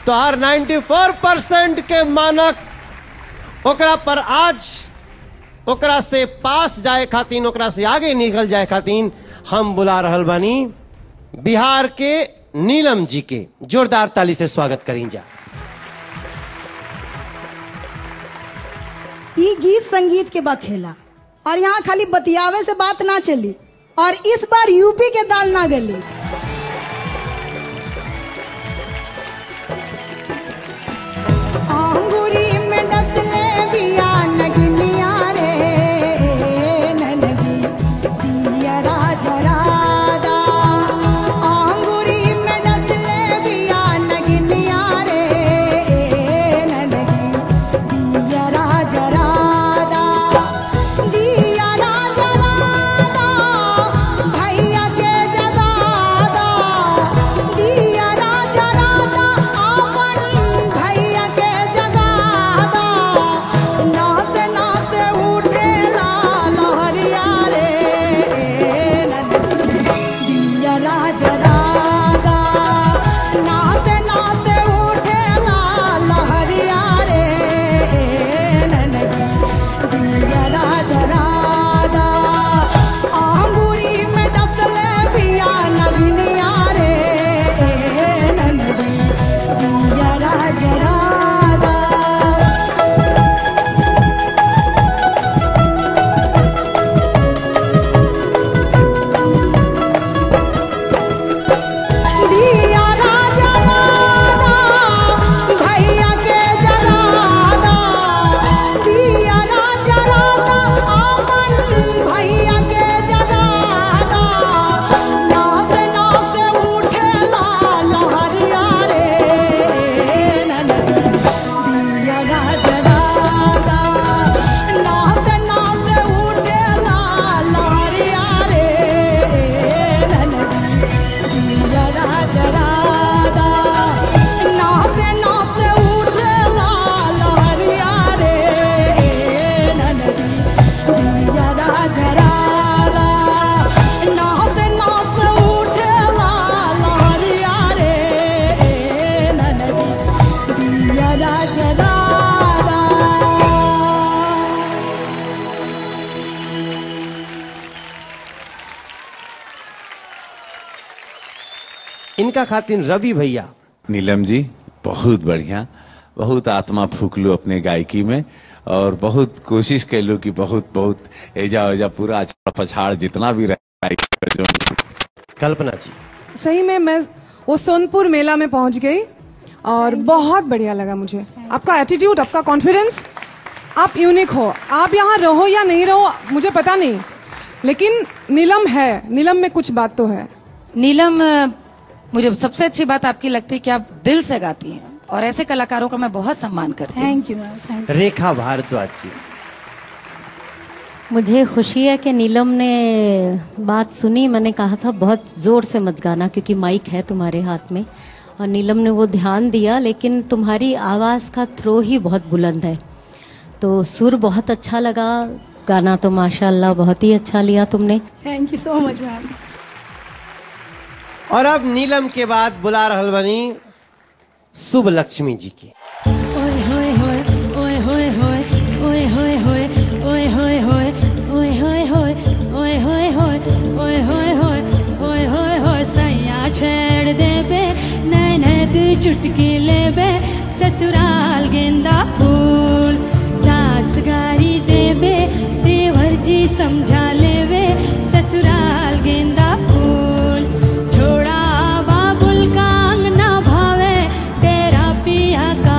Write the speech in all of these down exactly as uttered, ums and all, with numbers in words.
तो हर चौरानवे परसेंट के मानक ओकरा पर आज ओकरा से पास जाए खातिर, ओकरा से आगे निकल जाए खातिर हम बुला रहल बानी बिहार के नीलम जी के। जोरदार ताली से स्वागत करी जा। ये गीत संगीत के बा खेला और यहाँ खाली बतियावे से बात ना चली और इस बार यूपी के दाल ना गली। अंगूरी में डसले बिया नगिनिया रे ननगी दिया राजरादा। अंगूरी में डसले बिया नगिनिया रे ननगी दिया राजरादा। दिया राजरादा भैया के जगादा। दिया राजरादा आपन भैया के जगादा। नास नास उठेला लहरिया रे ननगी दिया राजरादा। नास नास उठेला लहरिया रे ननगी दिया राजरादा। अंगूरी में डसले पिया नगिनिया रे ननगी दिया राजरादा। दिया राजरादा भैया के जगादा। दिया राजरादा आपन भैया के जगादा। नास नास उठेला लहरिया रे ननगी दिया राजरादा। नास नास उठेला लहरिया रे ननगी दिया राजरादा। नास नास उठेला लहरिया रे ननगी दिया राजरादा। नास नास उठेला लहरिया रे ननगी दिया राजरादा। इनका खातिर रवि भैया। नीलम जी बहुत बढ़िया, बहुत आत्मा फूकलू अपने गायकी में और बहुत कोशिश कैलू कि बहुत बहुत एजा ओजा पूरा अछाड़ पछाड़ जितना भी रहा। कल्पना जी। सही में मैं वो सोनपुर मेला में पहुंच गई और बहुत बढ़िया लगा मुझे। आपका एटीट्यूड, आपका कॉन्फिडेंस, आप यूनिक हो। आप यहाँ रहो या नहीं रहो मुझे पता नहीं, लेकिन नीलम है, नीलम में कुछ बात तो है। नीलम, मुझे सबसे अच्छी बात आपकी लगती है कि आप दिल से गाती हैं और ऐसे कलाकारों का मैं बहुत सम्मान करती हूँ। Thank you ma'am, thank you. Rekha Bhardwaj ji. मुझे खुशी है कि नीलम ने बात सुनी। मैंने कहा था बहुत ज़ोर से मत गाना क्योंकि माइक है तुम्हारे हाथ में, और नीलम ने वो ध्यान दिया। लेकिन तुम्हारी आवाज़ का थ्रो ही बहुत बुलंद है, तो सुर बहुत अच्छा लगा। गाना तो माशाल्लाह बहुत ही अच्छा लिया तुमने। Thank you so much ma'am. और अब नीलम के बाद बुला रहल बनी शुभ लक्ष्मी जी की। ओए होए होए ओए होए होए ओए होए होए ओए होए होए ओए होए होए ओए होए होए ओए होए होए ओए होए होए सैया छेड़ देबे नैनद चुटकी लेबे ससुराल गेंदा फूल सास गारी देबे देवर जी समझा लेबे ससुराल गेंदा फूल छोड़ा बाबुल का अंगना भावे तेरा पिया का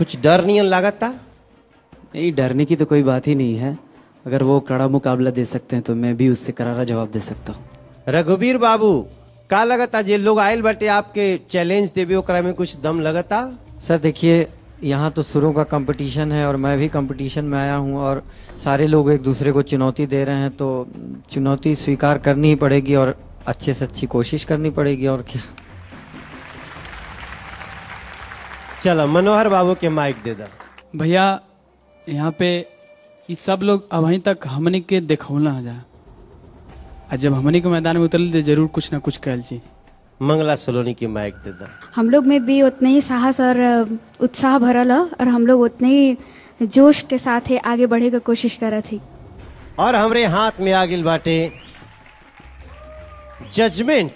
कुछ डर नहीं लागता? नहीं, डरने की तो कोई बात ही नहीं है। अगर वो कड़ा मुकाबला दे सकते हैं तो मैं भी उससे करारा जवाब दे सकता हूँ। रघुवीर बाबू, का लगता जे लोग आयल बटे आपके चैलेंज देवे ओकरा में कुछ दम लगता? सर देखिए, यहाँ तो सुरों का कंपटीशन है और मैं भी कंपटीशन में आया हूँ और सारे लोग एक दूसरे को चुनौती दे रहे हैं, तो चुनौती स्वीकार करनी ही पड़ेगी और अच्छे से अच्छी कोशिश करनी पड़ेगी। और क्या। चलो मनोहर बाबू के माइक दे दो। भैया यहाँ पे ये सब लोग अब वहीं तक हमनी के देखौला जा, और जब हमनी के मैदान में उतरल तो जरूर कुछ ना कुछ कहल जी। मंगला सलोनी की माइक दे दो। हम लोग में भी उतने ही साहस और उत्साह भरल है और हम लोग उतने ही जोश के साथ ही आगे बढ़े की कोशिश करत थी। और हमरे हाथ में आ गिल बाटे जजमेंट।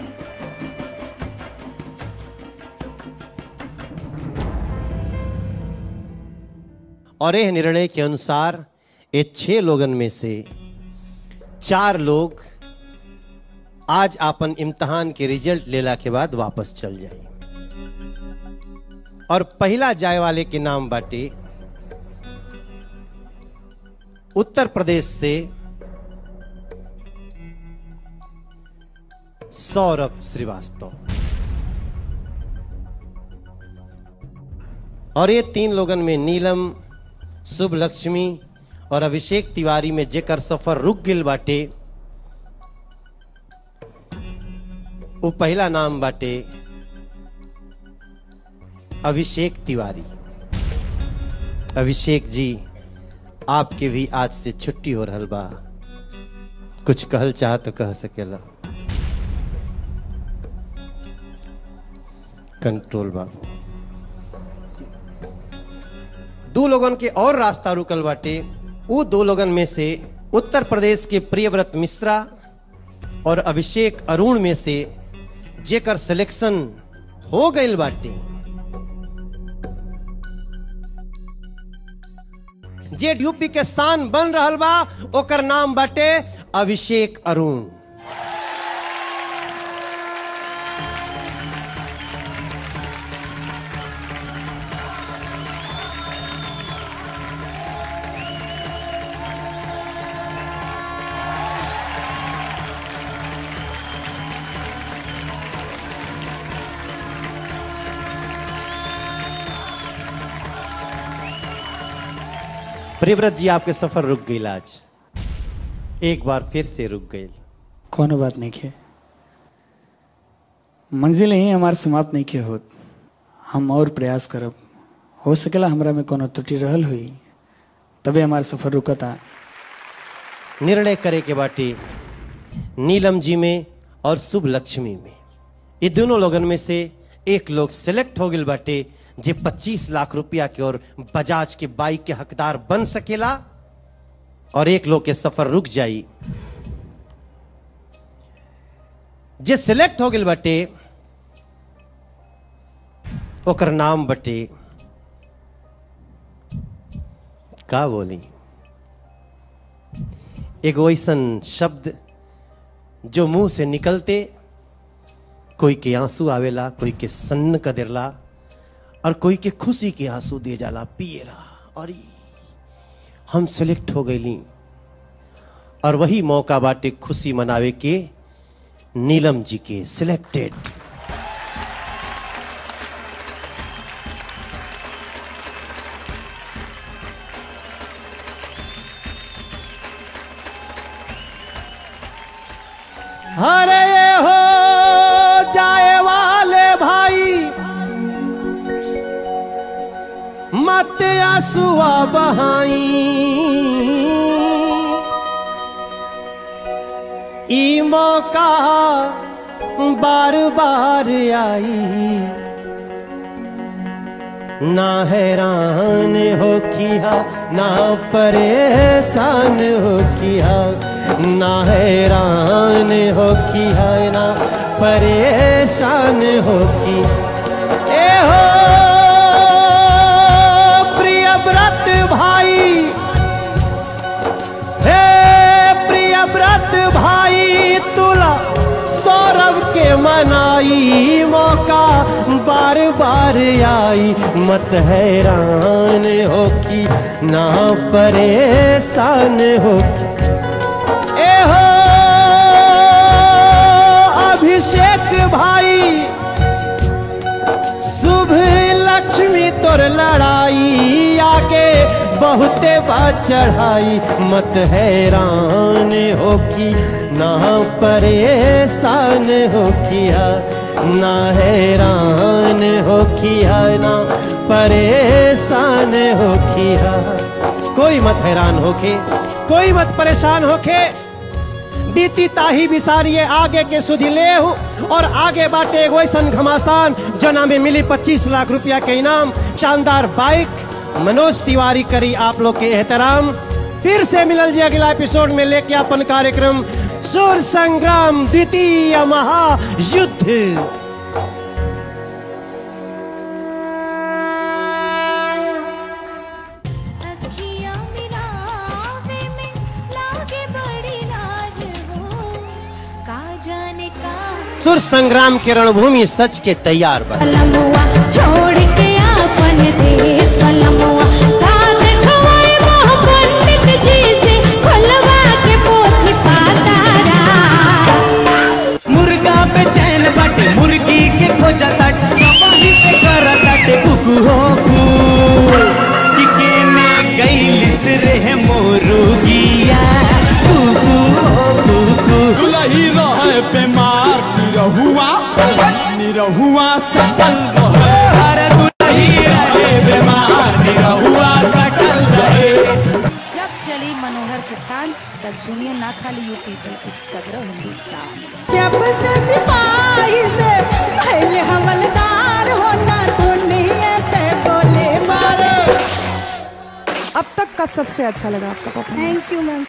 और यह निर्णय के अनुसार ये छह लोगन में से चार लोग आज अपन इम्तहान के रिजल्ट लेला के बाद वापस चल जाए। और पहला जाए वाले के नाम बाटे उत्तर प्रदेश से सौरभ श्रीवास्तव। और ये तीन लोगन में नीलम, शुभ लक्ष्मी और अभिषेक तिवारी में जेकर सफर रुक गिल बाटे, वो पहला नाम बाटे अभिषेक तिवारी। अभिषेक जी, आपके भी आज से छुट्टी हो रहल बा, कुछ कहल चाह तो कह सकेला। कंट्रोल बाबू। दो लोगन के और रास्ता रुकल बाटे। वो दो लोगन में से उत्तर प्रदेश के प्रियव्रत मिश्रा और अभिषेक अरुण में से जेकर सिलेक्शन हो गइल बाटे, जे यूपी के शान बन रहल बा, ओकर नाम बाटे अभिषेक अरुण। प्रियव्रत जी, आपके सफर रुक गई आज, एक बार फिर से रुक गई। कोनो बात नहीं है, मंजिल ही हमारे समाप्त नहीं के होत। हम और प्रयास करब, हो सकेला हमरा में कोनो त्रुटि रहल हुई, तबे हमारा सफर रुकता। निर्णय करे के बाटे नीलम जी में और शुभ लक्ष्मी में। ये दोनों लोगन में से एक लोग सिलेक्ट हो गए बाटे जे पच्चीस लाख रुपया के और बजाज के बाइक के हकदार बन सकेला, और एक लोग के सफर रुक जाई। जे सिलेक्ट हो गए बाटे ओकर नाम बटे, का बोली, एगो ऐसन शब्द जो मुंह से निकलते कोई के आंसू आवेला, कोई के सन्न कदेरला और कोई के खुशी के आंसू दे जाला, पिएला। और हम सिलेक्ट हो गईली और वही मौका बाटे खुशी मनावे के नीलम जी के सिलेक्टेड। अरे ये हो जाए वाले भाई, मत आंसुआ बहाई, ई मौका बार बार आई, ना हैरान हो किया ना परेशान हो किया, ना हैरान हो किया ना परेशान हो की। ए हो प्रियव्रत भाई, हे प्रियव्रत भाई, तुला सौरभ के मनाई, मौका बार बार आई, मत हैरान हो कि ना परेशान हो कि। ए हो अभिषेक भाई, शुभ लक्ष्मी तोर लड़ाई, आगे बहुते बात चढ़ाई, मत हैरान हो कि ना परेशान हो किया, ना हैरान हो किया, ना परेशान हो किया। कोई मत हैरान होके, कोई मत परेशान होके, बीती ताही बिसारिए आगे के सुधी ले हूँ। और आगे बाटे एगो ऐसन घमासान जना में मिली पच्चीस लाख रुपया के इनाम, शानदार बाइक। मनोज तिवारी करी आप लोग के एहतराम। फिर से मिलल जी अगला एपिसोड में लेके अपन कार्यक्रम सुर संग्राम द्वितीय महायुद्ध। सुर संग्राम के रणभूमि सच के तैयार बा। छोड़ के अपन देश पलमुआ, का देखवाए मोह पंडित जी से, खोलवा के पोथी पातारा। मुर्गा पे चैन बाटे, मुर्गी के खोजा ताटे, कमाही पे करा ताटे कुकू हो कू, कि केने गईलिस रे मोरुगिया, कुकू हो कुकू। दुलही रहे बीमार, निरहुआ निरहुआ सटल रहे, हर दुलही रहे बीमार, निरहुआ सटल रहे। जब चली मनोहर की तान, तब झूमिए ना खाली यूपी बल्कि सगरो हिंदुस्तान। जब से सिपाही से पहले हवलदार होना, दुनिया पे गोले मारे। अब तक का सबसे अच्छा लगा आपका परफॉर्मेंस? Thank you ma'am.